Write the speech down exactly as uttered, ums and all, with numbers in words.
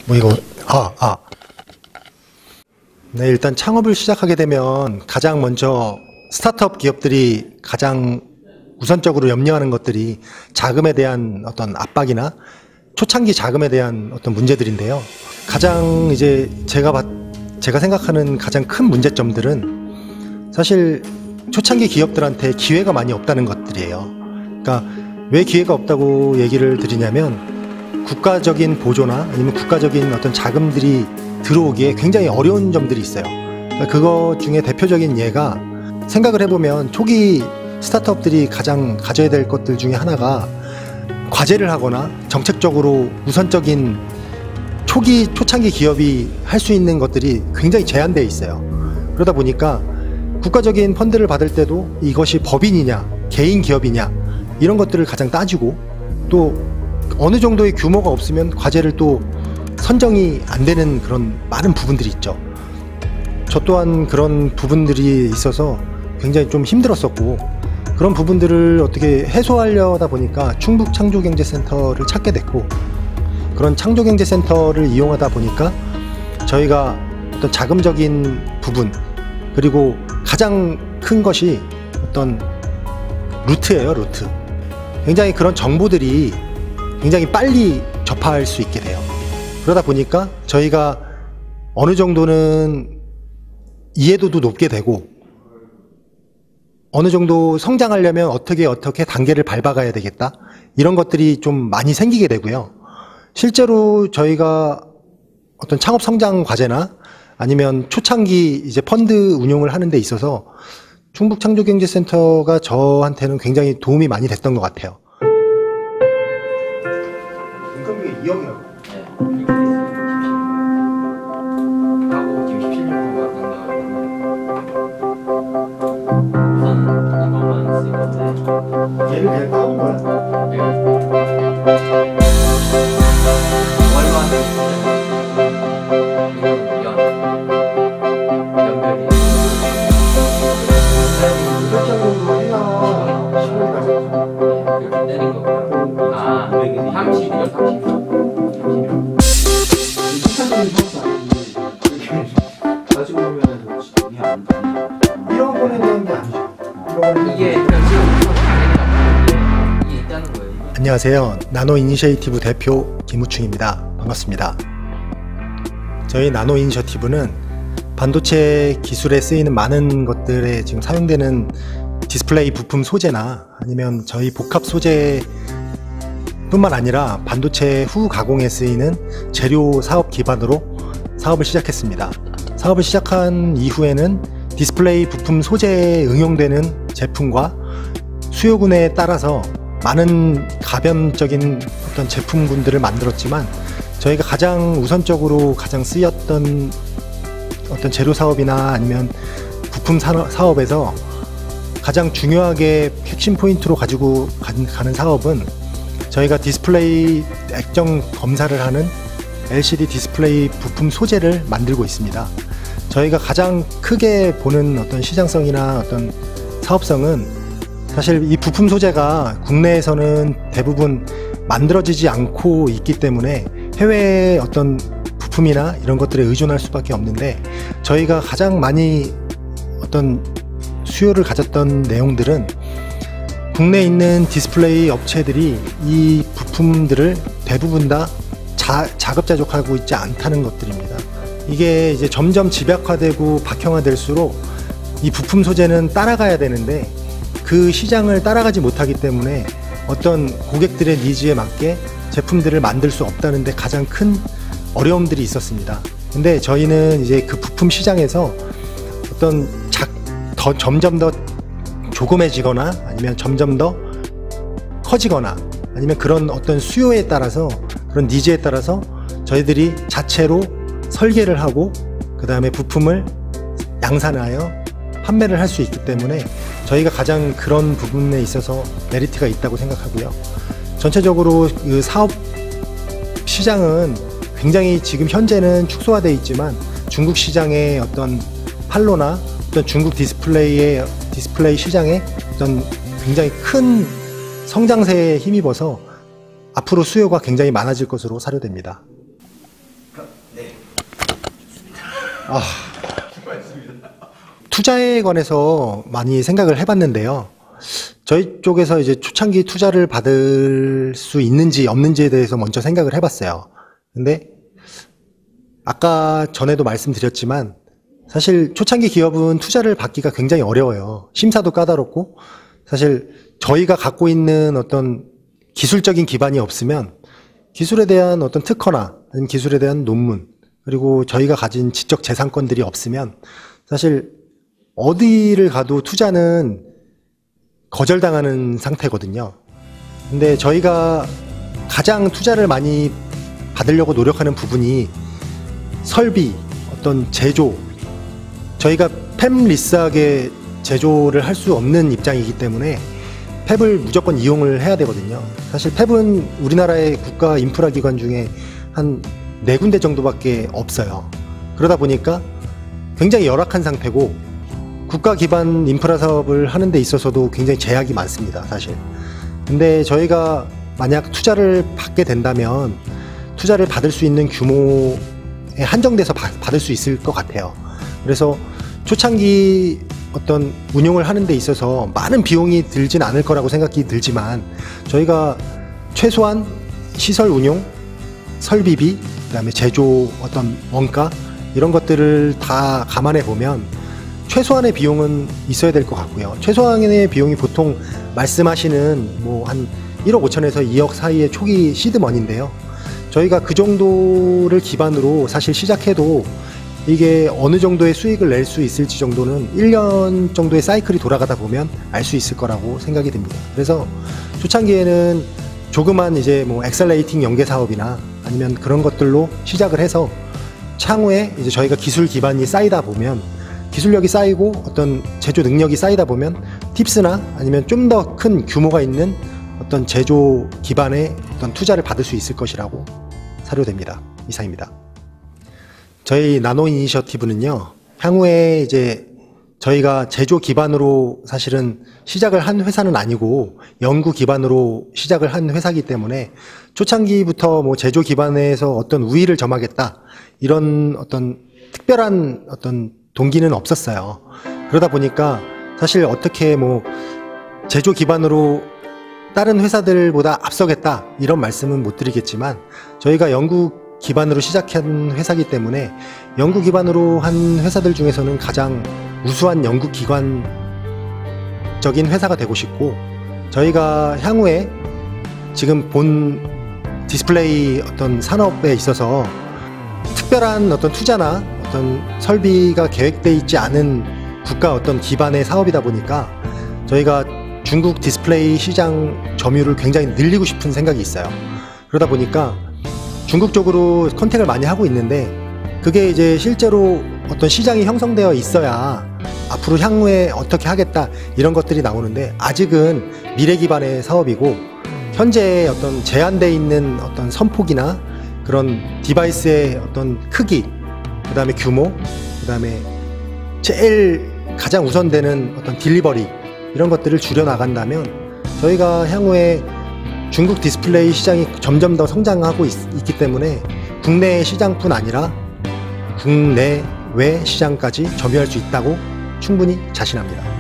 뭐 이거 아, 아. 네, 일단 창업을 시작하게 되면 가장 먼저 스타트업 기업들이 가장 우선적으로 염려하는 것들이 자금에 대한 어떤 압박이나 초창기 자금에 대한 어떤 문제들인데요. 가장 이제 제가 봤, 제가 생각하는 가장 큰 문제점들은 사실 초창기 기업들한테 기회가 많이 없다는 것들이에요. 그러니까 왜 기회가 없다고 얘기를 드리냐면 국가적인 보조나 아니면 국가적인 어떤 자금들이 들어오기에 굉장히 어려운 점들이 있어요. 그러니까 그거 중에 대표적인 예가 생각을 해보면 초기 스타트업들이 가장 가져야 될 것들 중에 하나가 과제를 하거나 정책적으로 우선적인 초기 초창기 기업이 할 수 있는 것들이 굉장히 제한되어 있어요. 그러다 보니까 국가적인 펀드를 받을 때도 이것이 법인이냐 개인 기업이냐 이런 것들을 가장 따지고, 또 어느 정도의 규모가 없으면 과제를 또 선정이 안 되는 그런 많은 부분들이 있죠. 저 또한 그런 부분들이 있어서 굉장히 좀 힘들었었고, 그런 부분들을 어떻게 해소하려다 보니까 충북 창조경제센터를 찾게 됐고, 그런 창조경제센터를 이용하다 보니까 저희가 어떤 자금적인 부분, 그리고 가장 큰 것이 어떤 루트예요. 루트. 굉장히 그런 정보들이 굉장히 빨리 접할 수 있게 돼요. 그러다 보니까 저희가 어느 정도는 이해도도 높게 되고, 어느 정도 성장하려면 어떻게 어떻게 단계를 밟아가야 되겠다, 이런 것들이 좀 많이 생기게 되고요. 실제로 저희가 어떤 창업 성장 과제나 아니면 초창기 이제 펀드 운용을 하는 데 있어서 충북 창조경제센터가 저한테는 굉장히 도움이 많이 됐던 것 같아요. 인건비가 이억이라고? 네. 하고 지금 십칠 년 우선 이것만 쓰는데 얘를 그냥 따온 거야? 네. 월로 한 이건 연 연별이 정도 해야 시간이 가죠. 이렇게 내린 거고요. 아, 삼십이요, 삼십이요. 가지고 오면은 돈이 안 돼. 일억 원에 대한 게 아니죠. 이게 그냥 지금 이게 있다는 거예요. 이게. 안녕하세요. 나노 이니셔티브 대표 김우충입니다. 반갑습니다. 저희 나노 이니셔티브는 반도체 기술에 쓰이는 많은 것들에 지금 사용되는 디스플레이 부품 소재나 아니면 저희 복합 소재 뿐만 아니라 반도체 후 가공에 쓰이는 재료 사업 기반으로 사업을 시작했습니다. 사업을 시작한 이후에는 디스플레이 부품 소재에 응용되는 제품과 수요군에 따라서 많은 가변적인 어떤 제품군들을 만들었지만, 저희가 가장 우선적으로 가장 쓰였던 어떤 재료 사업이나 아니면 부품 사업에서 가장 중요하게 핵심 포인트로 가지고 가는 사업은 저희가 디스플레이 액정 검사를 하는 엘시디 디스플레이 부품 소재를 만들고 있습니다. 저희가 가장 크게 보는 어떤 시장성이나 어떤 사업성은 사실 이 부품 소재가 국내에서는 대부분 만들어지지 않고 있기 때문에 해외의 어떤 부품이나 이런 것들에 의존할 수밖에 없는데, 저희가 가장 많이 어떤 수요를 가졌던 내용들은 국내에 있는 디스플레이 업체들이 이 부품들을 대부분 다 자, 자급자족하고 있지 않다는 것들입니다. 이게 이제 점점 집약화되고 박형화될수록 이 부품 소재는 따라가야 되는데 그 시장을 따라가지 못하기 때문에 어떤 고객들의 니즈에 맞게 제품들을 만들 수 없다는 데 가장 큰 어려움들이 있었습니다. 근데 저희는 이제 그 부품 시장에서 어떤 작, 더 점점 더 조그매지거나 아니면 점점 더 커지거나 아니면 그런 어떤 수요에 따라서, 그런 니즈에 따라서 저희들이 자체로 설계를 하고 그 다음에 부품을 양산하여 판매를 할 수 있기 때문에 저희가 가장 그런 부분에 있어서 메리트가 있다고 생각하고요. 전체적으로 그 사업 시장은 굉장히 지금 현재는 축소화되어 있지만 중국 시장의 어떤 판로나 어떤 중국 디스플레이의 디스플레이 시장의 어떤 굉장히 큰 성장세에 힘입어서 앞으로 수요가 굉장히 많아질 것으로 사료됩니다. 아, 투자에 관해서 많이 생각을 해봤는데요. 저희 쪽에서 이제 초창기 투자를 받을 수 있는지 없는지에 대해서 먼저 생각을 해봤어요. 근데 아까 전에도 말씀드렸지만 사실 초창기 기업은 투자를 받기가 굉장히 어려워요. 심사도 까다롭고 사실 저희가 갖고 있는 어떤 기술적인 기반이 없으면 기술에 대한 어떤 특허나 아니면 기술에 대한 논문 그리고 저희가 가진 지적 재산권들이 없으면 사실 어디를 가도 투자는 거절당하는 상태거든요. 근데 저희가 가장 투자를 많이 받으려고 노력하는 부분이 설비, 어떤 제조, 저희가 팹리스하게 제조를 할 수 없는 입장이기 때문에 팹을 무조건 이용을 해야 되거든요. 사실 팹은 우리나라의 국가 인프라 기관 중에 한 네 군데 정도밖에 없어요. 그러다 보니까 굉장히 열악한 상태고 국가 기반 인프라 사업을 하는 데 있어서도 굉장히 제약이 많습니다, 사실. 근데 저희가 만약 투자를 받게 된다면 투자를 받을 수 있는 규모에 한정돼서 받, 받을 수 있을 것 같아요. 그래서 초창기 어떤 운용을 하는 데 있어서 많은 비용이 들진 않을 거라고 생각이 들지만 저희가 최소한 시설 운용, 설비비, 그 다음에 제조 어떤 원가 이런 것들을 다 감안해 보면 최소한의 비용은 있어야 될 것 같고요. 최소한의 비용이 보통 말씀하시는 뭐 한 일억 오천에서 이억 사이의 초기 시드머니인데요. 저희가 그 정도를 기반으로 사실 시작해도 이게 어느 정도의 수익을 낼 수 있을지 정도는 일 년 정도의 사이클이 돌아가다 보면 알 수 있을 거라고 생각이 듭니다. 그래서 초창기에는 조그만 이제 뭐 엑셀레이팅 연계 사업이나 아니면 그런 것들로 시작을 해서 향후에 이제 저희가 기술 기반이 쌓이다 보면 기술력이 쌓이고 어떤 제조 능력이 쌓이다 보면 팁스나 아니면 좀 더 큰 규모가 있는 어떤 제조 기반의 어떤 투자를 받을 수 있을 것이라고 사료됩니다. 이상입니다. 저희 나노 이니셔티브는요, 향후에 이제 저희가 제조 기반으로 사실은 시작을 한 회사는 아니고 연구 기반으로 시작을 한 회사이기 때문에 초창기부터 뭐 제조 기반에서 어떤 우위를 점하겠다 이런 어떤 특별한 어떤 동기는 없었어요. 그러다 보니까 사실 어떻게 뭐 제조 기반으로 다른 회사들보다 앞서겠다 이런 말씀은 못 드리겠지만 저희가 연구 기반으로 시작한 회사이기 때문에 연구 기반으로 한 회사들 중에서는 가장 우수한 연구 기관적인 회사가 되고 싶고 저희가 향후에 지금 본 디스플레이 어떤 산업에 있어서 특별한 어떤 투자나 어떤 설비가 계획되어 있지 않은 국가 어떤 기반의 사업이다 보니까 저희가 중국 디스플레이 시장 점유율을 굉장히 늘리고 싶은 생각이 있어요. 그러다 보니까 중국 쪽으로 컨택을 많이 하고 있는데 그게 이제 실제로 어떤 시장이 형성되어 있어야 앞으로 향후에 어떻게 하겠다 이런 것들이 나오는데 아직은 미래 기반의 사업이고 현재 어떤 제한되어 있는 어떤 선폭이나 그런 디바이스의 어떤 크기 그 다음에 규모 그 다음에 제일 가장 우선되는 어떤 딜리버리 이런 것들을 줄여 나간다면 저희가 향후에 중국 디스플레이 시장이 점점 더 성장하고 있, 있기 때문에 국내 시장뿐 아니라 국내외 시장까지 점유할 수 있다고 충분히 자신합니다.